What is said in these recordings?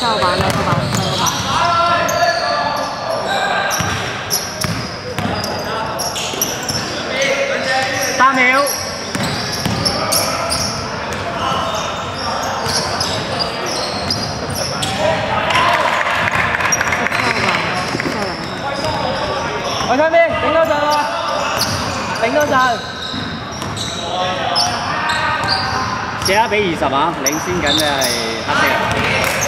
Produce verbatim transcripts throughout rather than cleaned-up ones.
下我把那个吧，那个吧。 三秒。我上邊頂多陣喎，頂多陣。四一比二十啊，領先緊嘅係黑色啊。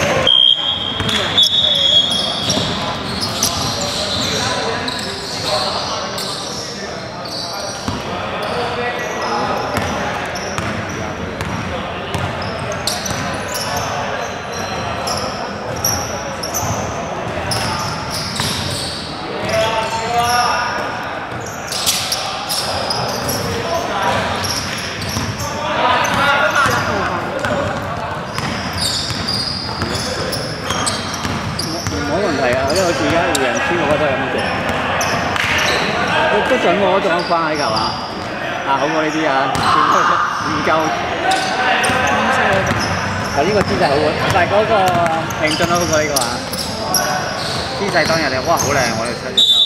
都準喎，仲有關喺球啊！啊，好過呢啲啊，唔夠。就呢個姿勢好過，但係嗰個平進都好過呢個啊！姿勢當日你哇好靚，我哋出咗球。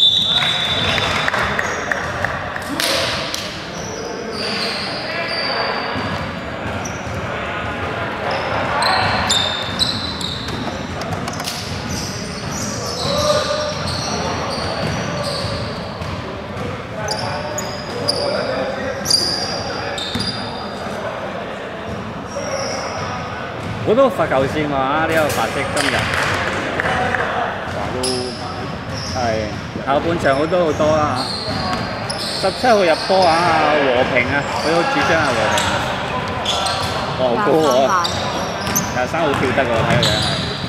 好多罰球線喎呢個白色今日，哇都係下半場好多好多啦嚇。十七號入波啊，和平啊，佢好主張係和平啊。哇好高喎，廿三號跳得喎，睇個樣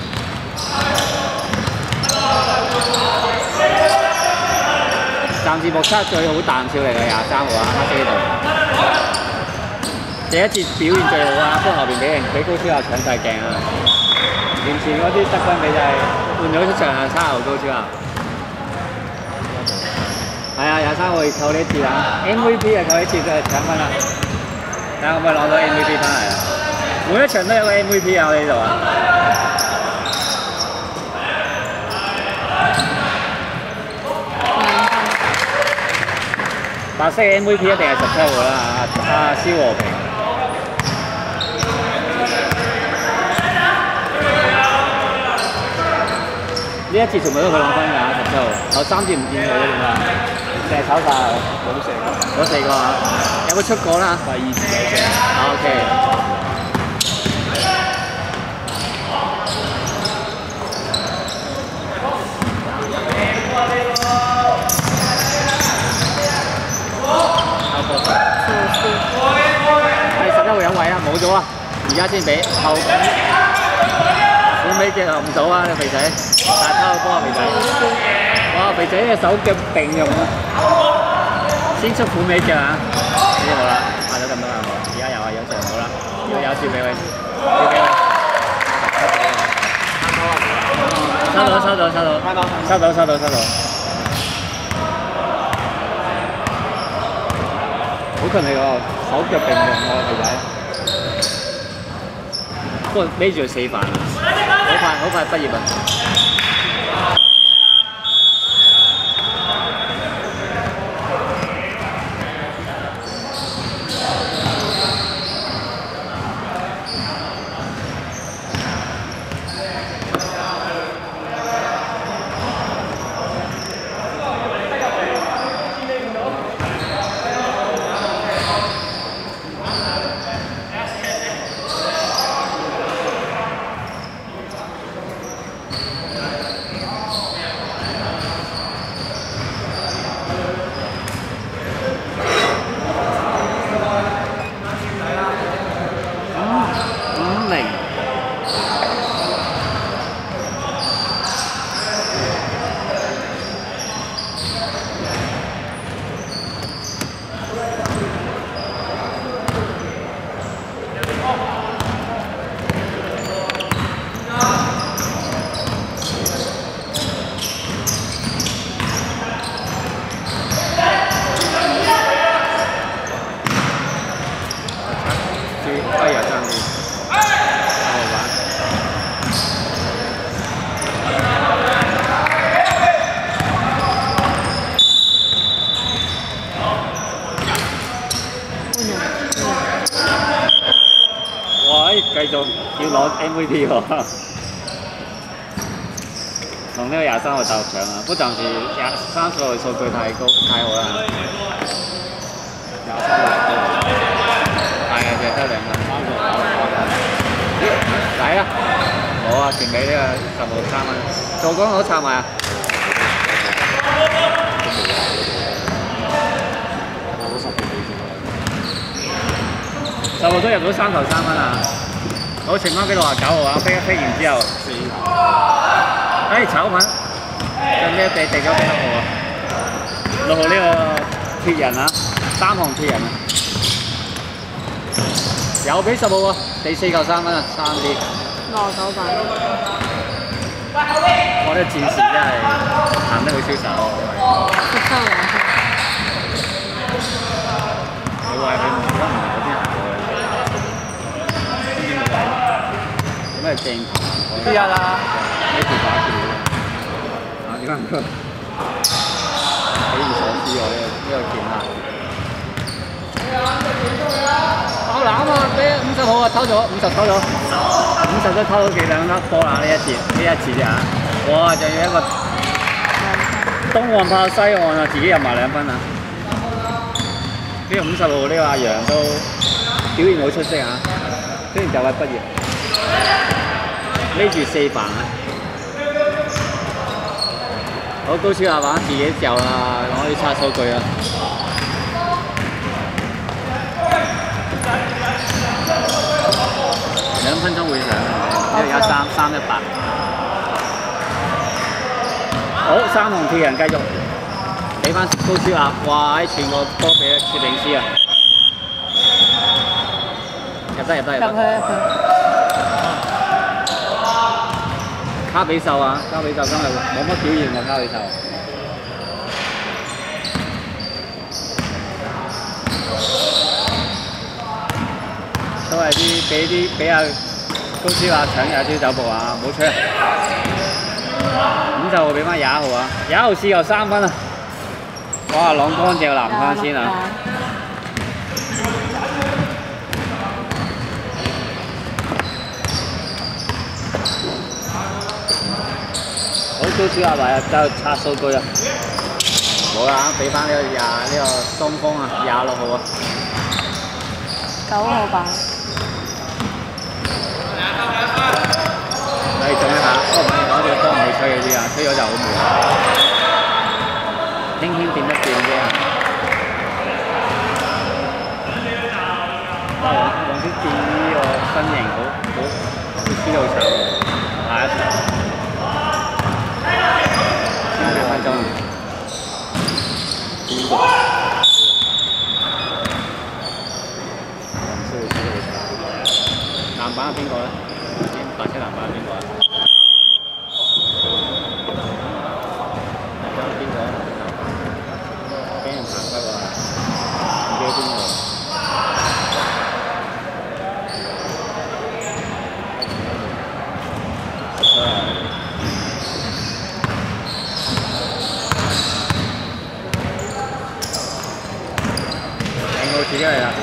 係。暫時目測最好彈跳嚟嘅廿三號啊，黑色呢度。第一節表現最好啊，不過後邊俾人俾高超亞搶晒鏡啊！連前嗰啲得分比就係換咗出場係三號高超亞。係啊，廿三號扣呢次啊 ，M V P 啊扣呢次就係搶分啦。睇下可唔可以攞到 M V P 翻嚟啊？每一場都有個 M V P 啊！我呢度啊。白色嘅 M V P 一定係十七號啦，阿蕭和平。呢一節全部都佢攞分㗎，十七號，有三節唔見佢點啊？成日炒晒冇四個，嗰四個啊，有冇出過啦？第二次有嘅。O K。係十一號有位啦，冇咗啊！而家先俾後。虎尾腳唔到啊！你肥仔，但係偷個波啊！肥仔，哇！肥仔嘅手腳並用啊，先出虎尾腳啊！呢好啦，派咗咁多啦，而家有啊，有上好啦，要有輸俾佢，輸俾佢。收到收到收到，收到收到收到，好勤力喎，手腳並用喎，肥仔。不過孭住佢死飯啊！好快好快畢業啊！ 要攞 M V P 喎。同呢個廿三號鬥搶啊！不過暫時廿三十號數據太高太好啦。廿三號係啊，淨係得兩分。抵啊！好啊，傳俾呢個十號三蚊。做工好插埋啊！十號都入到三球三分啊！好，剩翻俾六十九號啊！飛一飛完之後，哎炒粉，最尾地地咗俾六號啊！六號呢個鐵人啊，三項鐵人啊，又俾十號喎，第四球三分啊，三啲。 落手板。 我呢個戰士真係行得好瀟灑喎。 十三兩分。 佢話佢唔得唔係嗰邊行過嘅。咩正知啊啦？呢條打條啊？點解唔得？匪夷所思喎！呢個呢個劍啊！爆籃啊！俾五十號啊，偷咗五十偷咗，五十都偷到幾兩粒波啦！呢一節呢一次啫嚇！哇！仲要一個東岸炮西岸啊，自己入埋兩分啊！呢個五十號呢個阿楊都表現好出色啊！雖然就快畢業。孭住四飯啊！好高超啊！玩自己就啦，可以刷數據啊！兩分鐘會上，因為而家三三一八。好，三項鐵人繼續俾翻高超啊！哇！傳個波俾攝影師啊！入得入得入得。入去入去。卡比獸啊！卡比獸今日冇乜表現喎，卡比獸。都係啲俾啲俾阿高超啊搶廿招走步啊！唔好吹啊！咁就俾翻廿一號啊！廿一號試又三分啊！哇！朗乾淨籃翻先啊！好高超啊！話就刷數據啊！冇啦，俾翻呢個廿呢個中鋒啊，廿六號啊， 九號板。 你做咩下？哦唔係，我哋幫唔會吹嗰啲啊，吹咗就好悶。輕輕掂一掂啫。哇！黃小健呢個身形好好，好知道醜。下一場。兩分鐘。邊個？唔需要知道。籃板係邊個咧？白色籃板係邊個啊？邊個？俾人行開喎，唔記得邊個。自己嚟啦！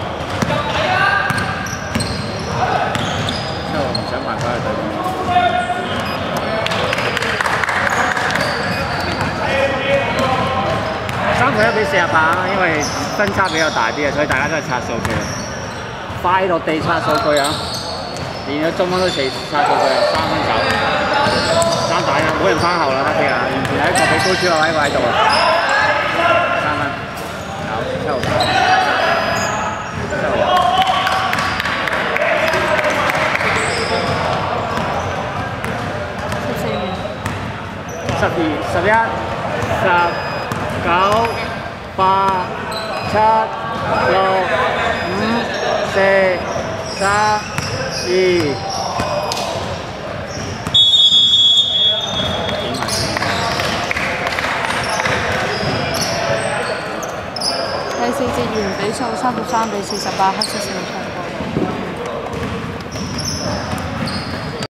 想辦法去對比四十八，因為分差比較大啲啊，所以大家都係刷數據，快落地刷數據啊！連咗中蚊都四刷數據啊，三分走，三大啊，冇人翻後啦，黑鐵啊，完全係一個俾高超位喺度啊，三分，有七號九，七號九。十二、十一、十、九、八、七、六、五、四、三、二。 第四節完比數三十三比四十八，黑色勝出。